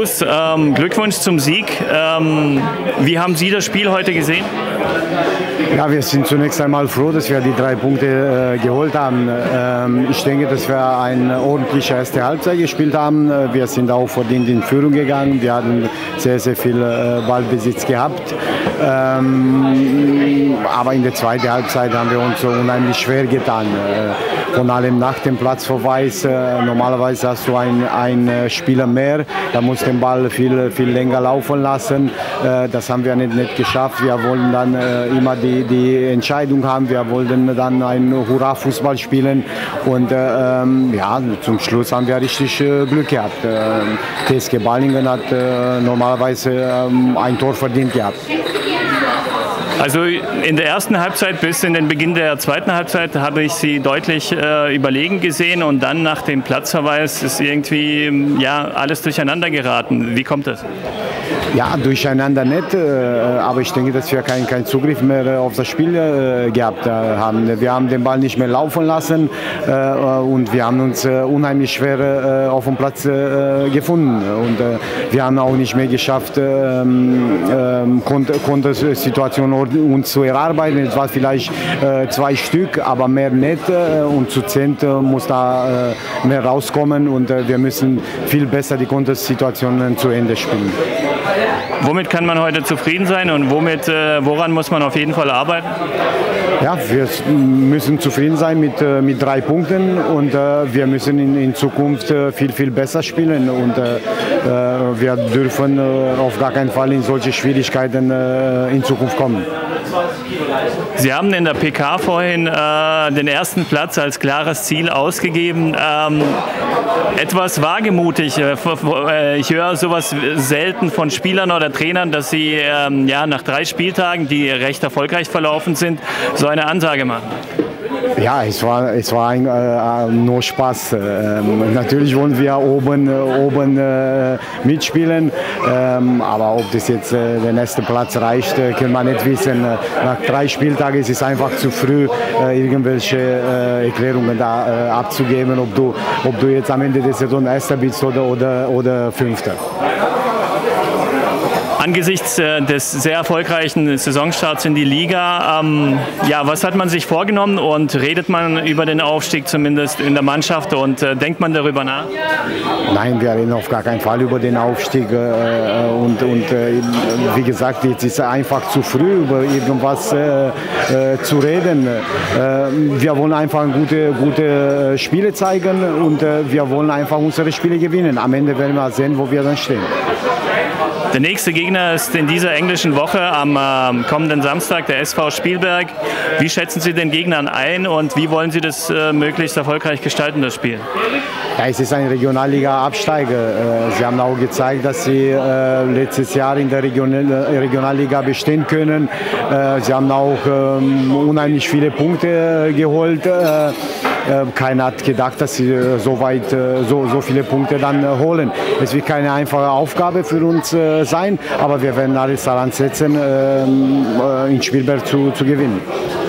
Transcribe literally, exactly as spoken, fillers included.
Gruß, ähm, Glückwunsch zum Sieg. Ähm, wie haben Sie das Spiel heute gesehen? Ja, wir sind zunächst einmal froh, dass wir die drei Punkte äh, geholt haben. Ähm, ich denke, dass wir eine ordentliche erste Halbzeit gespielt haben. Wir sind auch verdient in Führung gegangen. Wir hatten sehr, sehr viel äh, Ballbesitz gehabt. Ähm, aber in der zweiten Halbzeit haben wir uns so unheimlich schwer getan. Äh, von allem nach dem Platzverweis. Äh, normalerweise hast du einen Spieler mehr. Da muss den Ball viel, viel länger laufen lassen. Äh, das haben wir nicht, nicht geschafft. Wir wollen dann äh, immer die, die Entscheidung haben. Wir wollten dann ein Hurra-Fußball spielen. Und äh, ähm, ja, zum Schluss haben wir richtig äh, Glück gehabt. Äh, T S G Balingen hat äh, normalerweise äh, ein Tor verdient gehabt. Also in der ersten Halbzeit bis in den Beginn der zweiten Halbzeit habe ich Sie deutlich äh, überlegen gesehen und dann nach dem Platzverweis ist irgendwie ja, alles durcheinander geraten. Wie kommt das? Ja, durcheinander nicht, äh, aber ich denke, dass wir keinen kein Zugriff mehr auf das Spiel äh, gehabt haben. Wir haben den Ball nicht mehr laufen lassen äh, und wir haben uns äh, unheimlich schwer äh, auf dem Platz äh, gefunden. Und äh, wir haben auch nicht mehr geschafft, äh, äh, Kontersituationen uns zu erarbeiten. Es war vielleicht äh, zwei Stück, aber mehr nicht. Äh, und zu zehnt äh, muss da äh, mehr rauskommen und äh, wir müssen viel besser die Kontersituationen zu Ende spielen. Womit kann man heute zufrieden sein und womit, äh, woran muss man auf jeden Fall arbeiten? Ja, wir müssen zufrieden sein mit, äh, mit drei Punkten und äh, wir müssen in, in Zukunft äh, viel, viel besser spielen und äh, äh, wir dürfen äh, auf gar keinen Fall in solche Schwierigkeiten äh, in Zukunft kommen. Sie haben in der P K vorhin äh, den ersten Platz als klares Ziel ausgegeben. Ähm, etwas wagemutig. Äh, ich höre sowas selten von Spielern oder Trainern, dass sie ähm, ja, nach drei Spieltagen, die recht erfolgreich verlaufen sind, so eine Ansage machen. Ja, es war, es war ein, äh, nur Spaß. Ähm, natürlich wollen wir oben, äh, oben äh, mitspielen, ähm, aber ob das jetzt äh, der nächste Platz reicht, äh, kann man nicht wissen. Nach drei Spieltagen ist es einfach zu früh, äh, irgendwelche äh, Erklärungen da äh, abzugeben, ob du, ob du jetzt am Ende der Saison Erster bist oder, oder, oder Fünfter. Angesichts äh, des sehr erfolgreichen Saisonstarts in die Liga, ähm, ja, was hat man sich vorgenommen und redet man über den Aufstieg zumindest in der Mannschaft und äh, denkt man darüber nach? Nein, wir reden auf gar keinen Fall über den Aufstieg äh, und, und äh, wie gesagt, jetzt ist es einfach zu früh, über irgendwas äh, äh, zu reden. Äh, wir wollen einfach gute, gute Spiele zeigen und äh, wir wollen einfach unsere Spiele gewinnen. Am Ende werden wir sehen, wo wir dann stehen. Der nächste Gegner ist in dieser englischen Woche am äh, kommenden Samstag der S V Spielberg. Wie schätzen Sie den Gegnern ein und wie wollen Sie das äh, möglichst erfolgreich gestalten, das Spiel? Ja, es ist ein Regionalliga-Absteiger. Äh, sie haben auch gezeigt, dass sie äh, letztes Jahr in der Region Regionalliga bestehen können. Äh, sie haben auch ähm, unheimlich viele Punkte äh, geholt. Äh, Keiner hat gedacht, dass sie so weit, so, so viele Punkte dann holen. Es wird keine einfache Aufgabe für uns sein, aber wir werden alles daran setzen, in Spielberg zu, zu gewinnen.